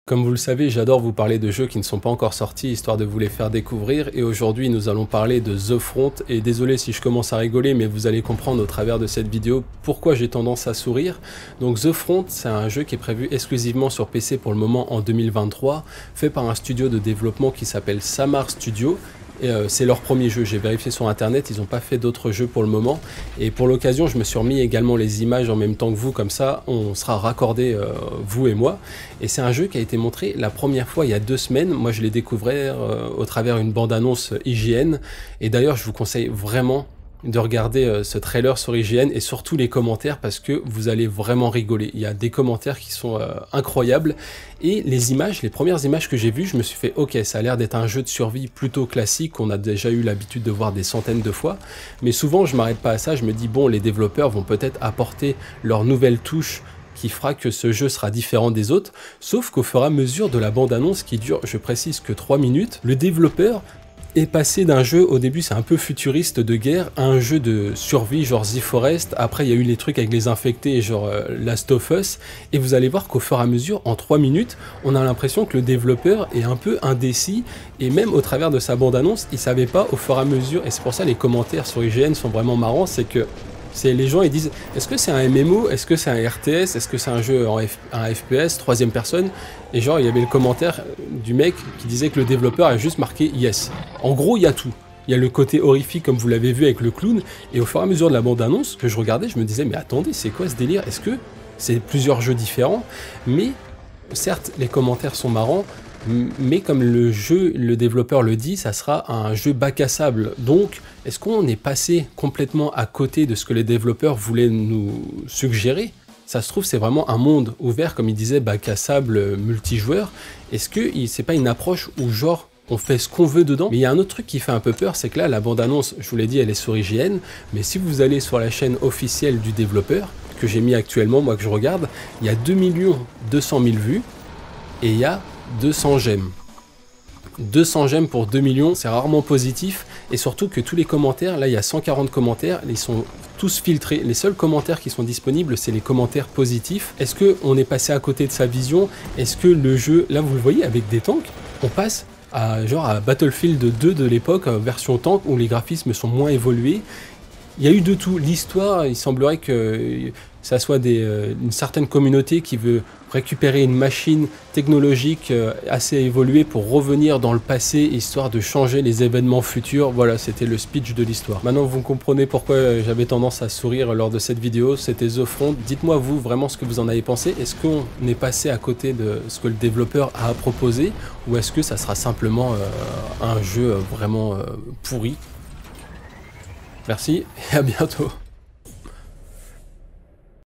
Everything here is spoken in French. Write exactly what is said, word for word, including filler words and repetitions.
Comme vous le savez, j'adore vous parler de jeux qui ne sont pas encore sortis, histoire de vous les faire découvrir, et aujourd'hui nous allons parler de The Front, et désolé si je commence à rigoler, mais vous allez comprendre au travers de cette vidéo pourquoi j'ai tendance à sourire. Donc The Front, c'est un jeu qui est prévu exclusivement sur P C pour le moment en deux mille vingt-trois, fait par un studio de développement qui s'appelle Samar Studio. Et euh, c'est leur premier jeu, j'ai vérifié sur internet, ils n'ont pas fait d'autres jeux pour le moment. Et pour l'occasion, je me suis remis également les images en même temps que vous, comme ça on sera raccordés, euh, vous et moi. Et c'est un jeu qui a été montré la première fois il y a deux semaines. Moi je l'ai découvert euh, au travers une bande-annonce I G N. Et d'ailleurs je vous conseille vraiment de regarder euh, ce trailer sur I G N et surtout les commentaires parce que vous allez vraiment rigoler. Il y a des commentaires qui sont euh, incroyables et les images, les premières images que j'ai vues, je me suis fait ok, ça a l'air d'être un jeu de survie plutôt classique qu'on a déjà eu l'habitude de voir des centaines de fois, mais souvent je m'arrête pas à ça, je me dis bon, les développeurs vont peut-être apporter leur nouvelle touche qui fera que ce jeu sera différent des autres, sauf qu'au fur et à mesure de la bande-annonce qui dure, je précise que trois minutes, le développeur est passé d'un jeu, au début c'est un peu futuriste de guerre, à un jeu de survie genre The Forest. Après il y a eu les trucs avec les infectés genre euh, Last of Us, et vous allez voir qu'au fur et à mesure, en trois minutes, on a l'impression que le développeur est un peu indécis, et même au travers de sa bande-annonce, il savait pas au fur et à mesure, et c'est pour ça les commentaires sur I G N sont vraiment marrants, c'est que c'est les gens ils disent est-ce que c'est un M M O, est-ce que c'est un R T S, est-ce que c'est un jeu en F un F P S, troisième personne, et genre il y avait le commentaire du mec qui disait que le développeur a juste marqué yes. En gros il y a tout, il y a le côté horrifique comme vous l'avez vu avec le clown, et au fur et à mesure de la bande-annonce que je regardais, je me disais mais attendez, c'est quoi ce délire, est-ce que c'est plusieurs jeux différents? Mais certes les commentaires sont marrants, mais comme le jeu, le développeur le dit, ça sera un jeu bac à sable. Donc, est-ce qu'on est passé complètement à côté de ce que les développeurs voulaient nous suggérer? Ça se trouve, c'est vraiment un monde ouvert, comme il disait, bac à sable multijoueur. Est-ce que c'est pas une approche où genre on fait ce qu'on veut dedans? Mais il y a un autre truc qui fait un peu peur, c'est que là, la bande-annonce, je vous l'ai dit, elle est sur I G N, mais si vous allez sur la chaîne officielle du développeur, que j'ai mis actuellement, moi que je regarde, il y a deux millions deux cent mille vues, et il y a deux cents j'aime. deux cents j'aime pour deux millions, c'est rarement positif, et surtout que tous les commentaires, là il y a cent quarante commentaires, ils sont tous filtrés. Les seuls commentaires qui sont disponibles, c'est les commentaires positifs. Est-ce qu'on est passé à côté de sa vision? Est-ce que le jeu, là vous le voyez avec des tanks, on passe à genre à Battlefield deux de l'époque, version tank, où les graphismes sont moins évolués. Il y a eu de tout. L'histoire, il semblerait que ça soit des, euh, une certaine communauté qui veut récupérer une machine technologique euh, assez évoluée pour revenir dans le passé, histoire de changer les événements futurs. Voilà, c'était le speech de l'histoire. Maintenant, vous comprenez pourquoi j'avais tendance à sourire lors de cette vidéo. C'était The Front. Dites-moi, vous, vraiment ce que vous en avez pensé. Est-ce qu'on est passé à côté de ce que le développeur a proposé, ou est-ce que ça sera simplement euh, un jeu vraiment euh, pourri? Merci et à bientôt.